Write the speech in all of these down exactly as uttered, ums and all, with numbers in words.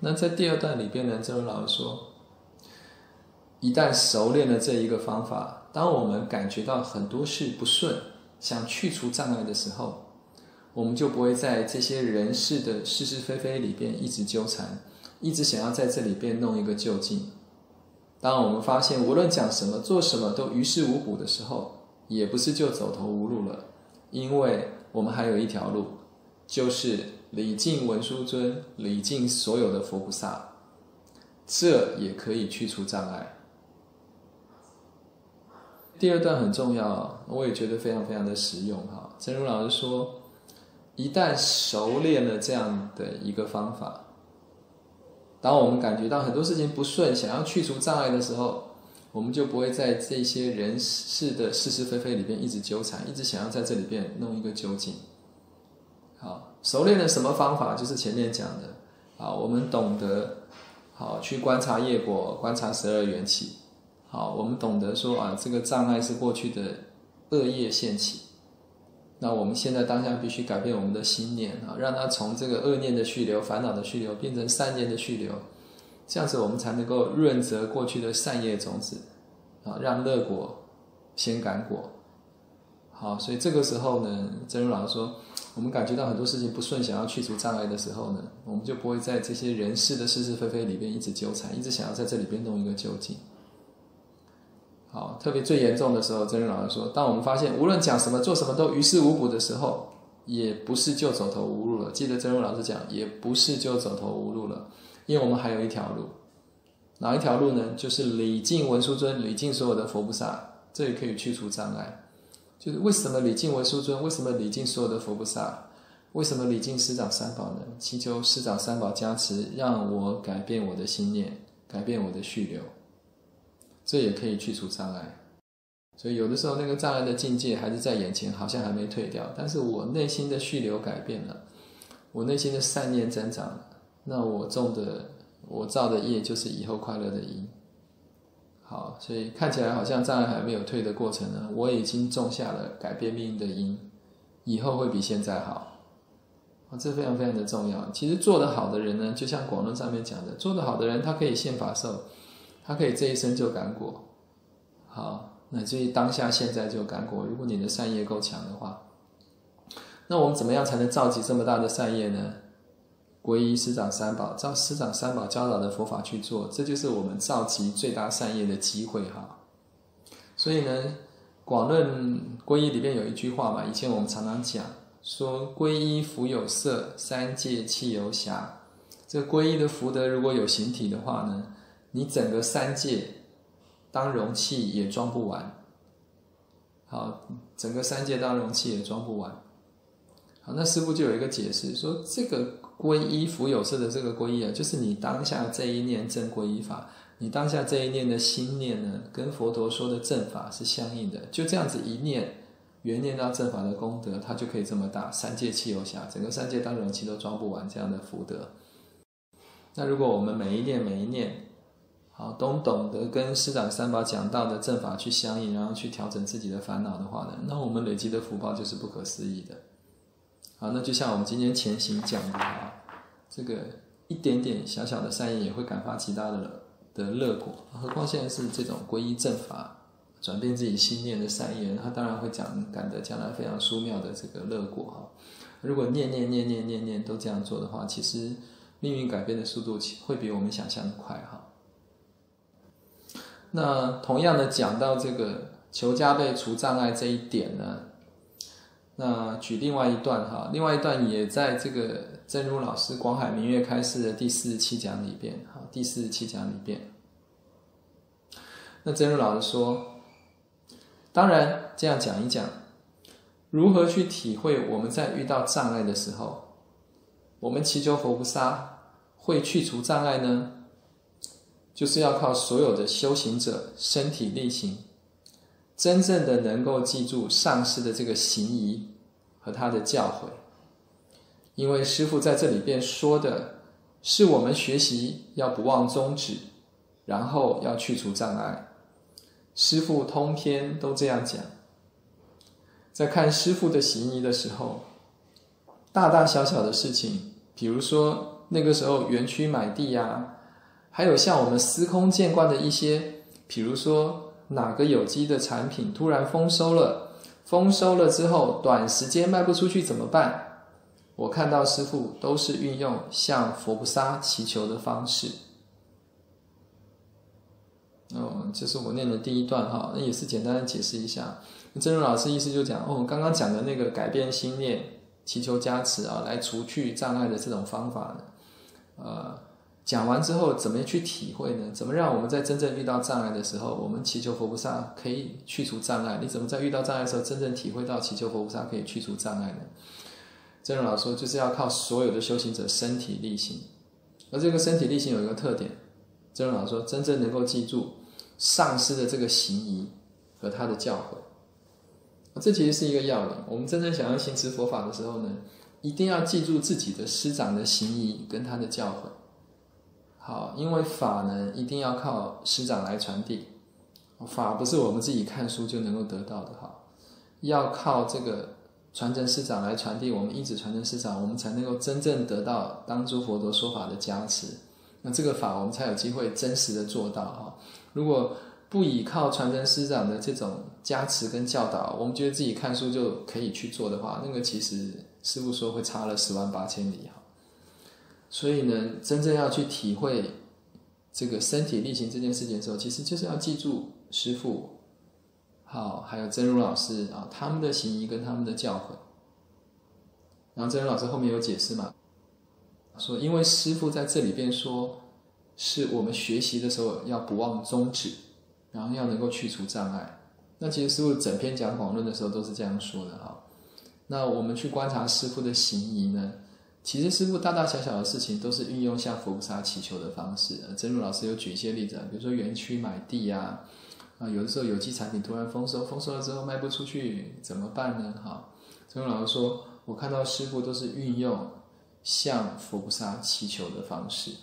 那在第二段里边呢，真如老师说，一旦熟练了这一个方法，当我们感觉到很多事不顺，想去除障碍的时候，我们就不会在这些人事的是是非非里边一直纠缠，一直想要在这里边弄一个究竟。当我们发现无论讲什么做什么都于事无补的时候，也不是就走投无路了，因为我们还有一条路，就是礼敬文殊尊，礼敬所有的佛菩萨，这也可以去除障碍。第二段很重要，我也觉得非常非常的实用哈。真如老师说，一旦熟练了这样的一个方法，当我们感觉到很多事情不顺，想要去除障碍的时候，我们就不会在这些人事的是是非非里边一直纠缠，一直想要在这里边弄一个究竟。好，熟练了什么方法？就是前面讲的，好，我们懂得好去观察业果，观察十二缘起。好，我们懂得说啊，这个障碍是过去的恶业现起。那我们现在当下必须改变我们的心念啊，让它从这个恶念的续流、烦恼的续流变成善念的续流，这样子我们才能够润泽过去的善业种子啊，让乐果先感果。好，所以这个时候呢，真如老师说，我们感觉到很多事情不顺，想要去除障碍的时候呢，我们就不会在这些人事的是是非非里边一直纠缠，一直想要在这里边弄一个究竟。好，特别最严重的时候，真如老师说，当我们发现无论讲什么做什么都于事无补的时候，也不是就走投无路了。记得真如老师讲，也不是就走投无路了，因为我们还有一条路。哪一条路呢？就是礼敬文殊尊，礼敬所有的佛菩萨，这也可以去除障碍。就是为什么礼敬文殊尊？为什么礼敬所有的佛菩萨？为什么礼敬师长三宝呢？祈求师长三宝加持，让我改变我的心念，改变我的续流。这也可以去除障碍。所以有的时候那个障碍的境界还是在眼前，好像还没退掉，但是我内心的续流改变了，我内心的善念增长了，那我种的我造的业就是以后快乐的因。好，所以看起来好像障碍还没有退的过程呢，我已经种下了改变命运的因，以后会比现在好。这非常非常的重要。其实做得好的人呢，就像广论上面讲的，做得好的人他可以现法受，他可以这一生就感果，好，乃至于当下现在就感果。如果你的善业够强的话，那我们怎么样才能召集这么大的善业呢？皈依师长三宝，照师长三宝教导的佛法去做，这就是我们召集最大善业的机会哈。所以呢，广论皈依里面有一句话嘛，以前我们常常讲说，皈依福有色，三界气有暇。这个皈依的福德如果有形体的话呢，你整个三界当容器也装不完。好，整个三界当容器也装不完。好，那师父就有一个解释说，这个皈依福有色的这个皈依啊，就是你当下这一念正皈依法，你当下这一念的心念呢，跟佛陀说的正法是相应的。就这样子一念，缘念到正法的功德，它就可以这么大，三界气有暇，整个三界当容器都装不完这样的福德。那如果我们每一念每一念好，都懂得跟师长三宝讲到的正法去相应，然后去调整自己的烦恼的话呢，那我们累积的福报就是不可思议的。好，那就像我们今天前行讲的啊，这个一点点小小的善业也会感发极大的的乐果，何况现在是这种皈依正法，转变自己心念的善业，它当然会讲感得将来非常殊妙的这个乐果哈。如果念念念念念念都这样做的话，其实命运改变的速度会比我们想象的快哈。那同样的讲到这个求加倍除障碍这一点呢，那举另外一段哈，另外一段也在这个真如老师广海明月开示的第四十七讲里边，好，第四十七讲里边，那真如老师说，当然这样讲一讲，如何去体会我们在遇到障碍的时候，我们祈求佛菩萨会去除障碍呢？就是要靠所有的修行者身体力行，真正的能够记住上师的这个行仪和他的教诲。因为师父在这里边说的是我们学习要不忘宗旨，然后要去除障碍。师父通篇都这样讲。在看师父的行仪的时候，大大小小的事情，比如说那个时候园区买地啊，还有像我们司空见惯的一些，比如说哪个有机的产品突然丰收了，丰收了之后短时间卖不出去怎么办？我看到师父都是运用向佛菩萨祈求的方式。哦，这是我念的第一段哈，那也是简单的解释一下。真如老师意思就讲，哦，刚刚讲的那个改变心念、祈求加持啊，来除去障碍的这种方法呢，呃，讲完之后怎么去体会呢？怎么让我们在真正遇到障碍的时候，我们祈求佛菩萨可以去除障碍？你怎么在遇到障碍的时候，真正体会到祈求佛菩萨可以去除障碍呢？真如老师说，就是要靠所有的修行者身体力行，而这个身体力行有一个特点，真如老师说，真正能够记住上师的这个行仪和他的教诲，这其实是一个要领。我们真正想要行持佛法的时候呢，一定要记住自己的师长的行仪跟他的教诲。好，因为法呢，一定要靠师长来传递，法不是我们自己看书就能够得到的哈，要靠这个传承师长来传递，我们一直传承师长，我们才能够真正得到当诸佛陀说法的加持。那这个法我们才有机会真实的做到哈。如果不依靠传承师长的这种加持跟教导，我们觉得自己看书就可以去做的话，那个其实师父说会差了十万八千里哈。所以呢，真正要去体会这个身体力行这件事情的时候，其实就是要记住师父，好，还有真如老师啊，他们的行仪跟他们的教诲。然后真如老师后面有解释嘛，说因为师父在这里边说，是我们学习的时候要不忘宗旨，然后要能够去除障碍。那其实师父整篇讲广论的时候都是这样说的哈。那我们去观察师父的行仪呢，其实师父大大小小的事情都是运用向佛菩萨祈求的方式。真如老师有举一些例子，比如说园区买地啊，啊有的时候有机产品突然丰收，丰收了之后卖不出去怎么办呢？哈，真如老师说，我看到师父都是运用向佛菩萨祈求的方式。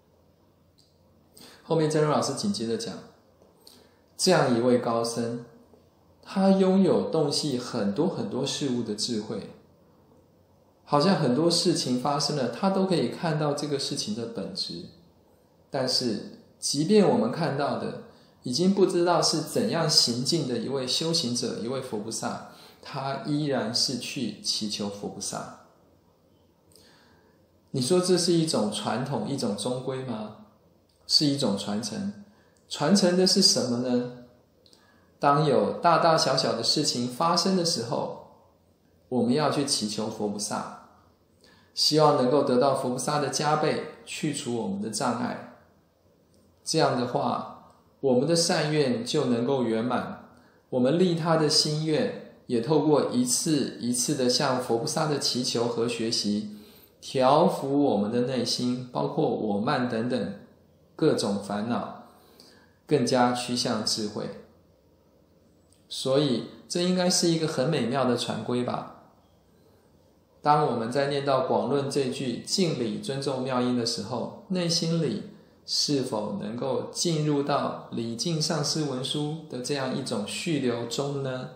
后面真如老师紧接着讲，这样一位高僧，他拥有洞悉很多很多事物的智慧，好像很多事情发生了，他都可以看到这个事情的本质。但是即便我们看到的已经不知道是怎样行进的一位修行者，一位佛菩萨，他依然是去祈求佛菩萨。你说这是一种传统，一种中规吗？是一种传承。传承的是什么呢？当有大大小小的事情发生的时候，我们要去祈求佛菩萨，希望能够得到佛菩萨的加倍，去除我们的障碍。这样的话，我们的善愿就能够圆满，我们利他的心愿也透过一次一次的向佛菩萨的祈求和学习，调伏我们的内心，包括我慢等等各种烦恼，更加趋向智慧。所以这应该是一个很美妙的传规吧。当我们在念到广论这句敬礼尊重妙音的时候，内心里是否能够进入到礼敬上师文书的这样一种续流中呢？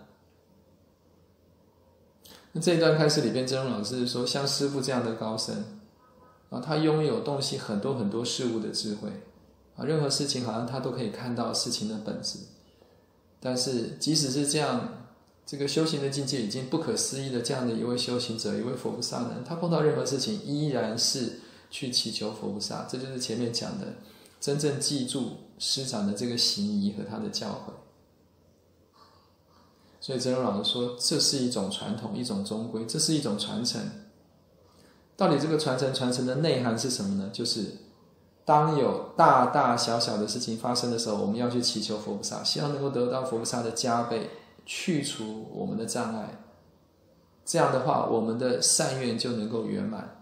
那这一段开始里边，真如老师说，像师父这样的高僧啊，他拥有洞悉很多很多事物的智慧啊，任何事情好像他都可以看到事情的本质。但是即使是这样，这个修行的境界已经不可思议的这样的一位修行者，一位佛菩萨呢，他碰到任何事情依然是去祈求佛菩萨。这就是前面讲的，真正记住师长的这个行仪和他的教诲。所以真如老师说，这是一种传统，一种中规，这是一种传承。到底这个传承传承的内涵是什么呢？就是当有大大小小的事情发生的时候，我们要去祈求佛菩萨，希望能够得到佛菩萨的加倍，去除我们的障碍。这样的话，我们的善愿就能够圆满。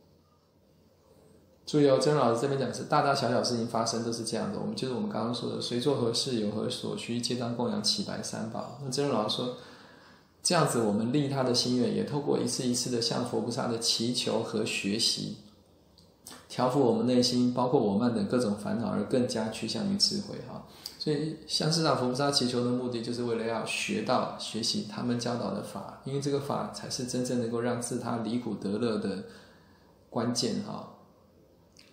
注意哦，真如老师这边讲是大大小小事情发生都是这样的，我们就是我们刚刚说的随做何事，有何所需，皆当供养祈白三宝。那真如老师说，这样子我们利他的心愿，也透过一次一次的向佛菩萨的祈求和学习，调伏我们内心包括我慢等各种烦恼，而更加趋向于智慧哈。所以向师长佛菩萨祈求的目的，就是为了要学到学习他们教导的法，因为这个法才是真正能够让自他离苦得乐的关键哈。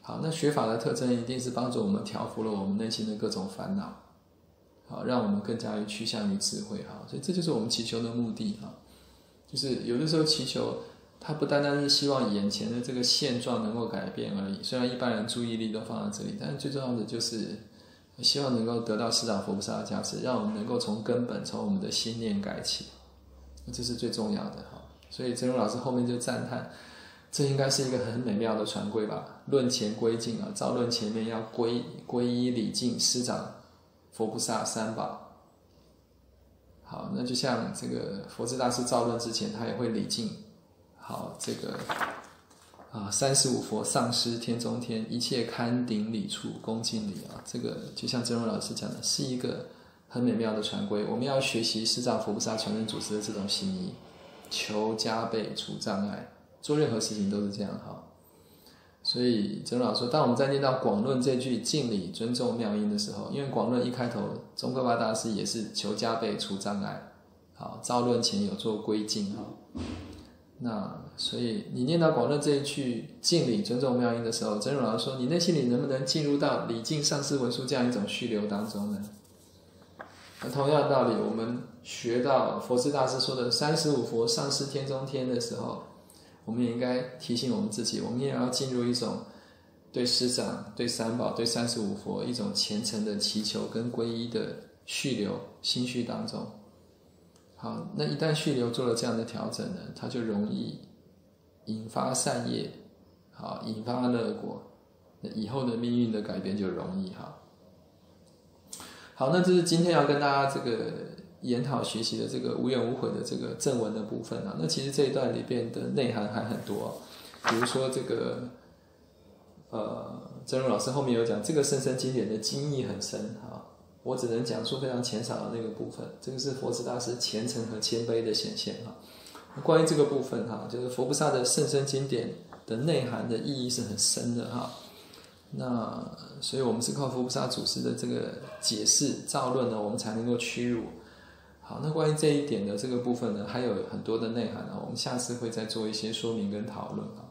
好，那学法的特征一定是帮助我们调伏了我们内心的各种烦恼，好，让我们更加于趋向于智慧，哈，所以这就是我们祈求的目的，哈，就是有的时候祈求，它不单单是希望眼前的这个现状能够改变而已，虽然一般人注意力都放在这里，但是最重要的就是希望能够得到释迦佛菩萨的加持，让我们能够从根本从我们的心念改起，这是最重要的，哈。所以真如老师后面就赞叹，这应该是一个很美妙的传规吧。论前归敬啊，造论前面要归皈依礼敬师长佛菩萨三宝。好，那就像这个佛智大师造论之前，他也会礼敬好这个啊三十五佛上师天中天，一切堪顶礼处恭敬礼啊。这个就像真如老师讲的，是一个很美妙的传规。我们要学习师长佛菩萨传人祖师的这种心意，求加倍除障碍，做任何事情都是这样哈。所以真如老师说，当我们在念到广论这句敬礼尊重妙音的时候，因为广论一开头宗喀巴大师也是求加倍除障碍，好，造论前有做归敬哈。那所以你念到广论这一句敬礼尊重妙音的时候，真如老师说，你内心里能不能进入到礼敬上师文殊这样一种序流当中呢？那同样的道理，我们学到佛智大师说的三十五佛上师天中天的时候，我们也应该提醒我们自己，我们也要进入一种对师长、对三宝、对三十五佛一种虔诚的祈求跟皈依的序流心绪当中。好，那一旦序流做了这样的调整呢，它就容易引发善业，好，引发乐果，那以后的命运的改变就容易哈。好，那这是今天要跟大家这个研讨学习的这个无怨无悔的这个正文的部分啊。那其实这一段里边的内涵还很多，比如说这个呃，真如老师后面有讲，这个甚深经典的经义很深哈，我只能讲述非常浅少的那个部分。这个是佛智大师虔诚和谦卑的显现哈。关于这个部分哈，就是佛菩萨的甚深经典的内涵的意义是很深的哈。那所以我们是靠佛菩萨祖师的这个解释造论呢，我们才能够屈入。好，那关于这一点的这个部分呢，还有很多的内涵啊，我们下次会再做一些说明跟讨论啊。